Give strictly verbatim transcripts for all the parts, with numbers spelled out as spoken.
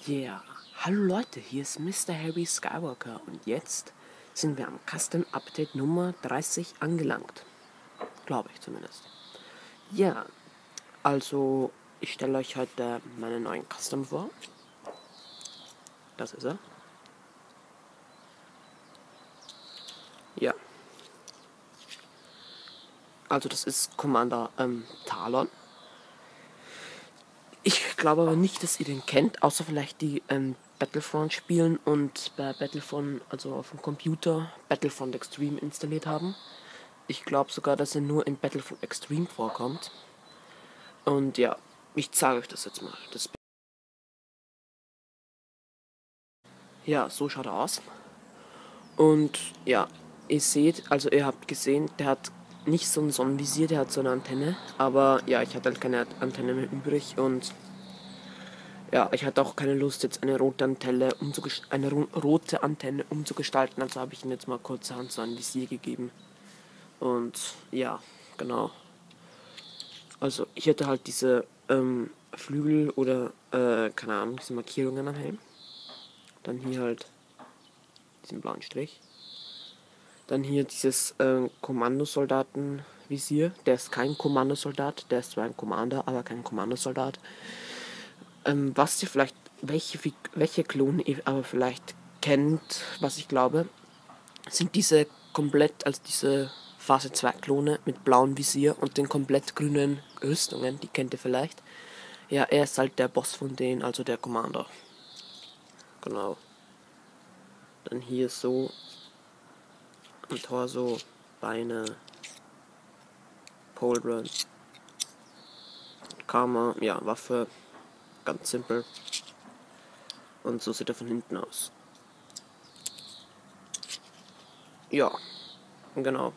Yeah, hallo Leute, hier ist Mister Harry Skywalker und jetzt sind wir am Custom Update Nummer dreißig angelangt. Glaube ich zumindest. Ja, also ich stelle euch heute meinen neuen Custom vor. Das ist er. Ja. Also das ist Commander ähm, Talon. Ich glaube aber nicht, dass ihr den kennt, außer vielleicht die ähm, Battlefront spielen und bei Battlefront, also auf dem Computer, Battlefront Extreme installiert haben. Ich glaube sogar, dass er nur in Battlefront Extreme vorkommt. Und ja, ich zeige euch das jetzt mal. Das ja, so schaut er aus. Und ja, ihr seht, also ihr habt gesehen, der hat nicht so ein Sonnenvisier, der hat so eine Antenne. Aber ja, ich hatte halt keine Antenne mehr übrig und ja, ich hatte auch keine Lust, jetzt eine rote Antenne, eine ro rote Antenne umzugestalten. Also habe ich ihm jetzt mal kurzerhand so ein Visier gegeben. Und ja, genau. Also ich hätte halt diese ähm, Flügel oder, äh, keine Ahnung, diese Markierungen am Helm. Dann hier halt diesen blauen Strich. Dann hier dieses äh, Kommandosoldaten-Visier. Der ist kein Kommandosoldat, der ist zwar ein Commander, aber kein Kommandosoldat. Ähm, was ihr vielleicht, welche, welche Klone ihr aber vielleicht kennt, was ich glaube, sind diese komplett, also diese Phase zwei Klone mit blauem Visier und den komplett grünen Rüstungen, die kennt ihr vielleicht. Ja, er ist halt der Boss von denen, also der Commander. Genau. Dann hier so am Torso, Beine, Pauldron, Karma, ja, Waffe, ganz simpel. Und so sieht er von hinten aus. Ja, genau.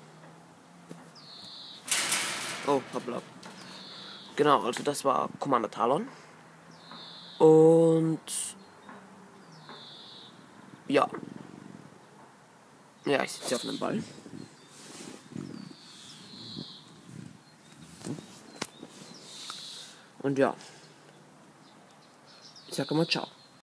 Oh, hoppla. Genau, also das war Commander Talon. Und ja. Ja, ich sitze auf einem Ball. Und ja. Ich sage mal ciao.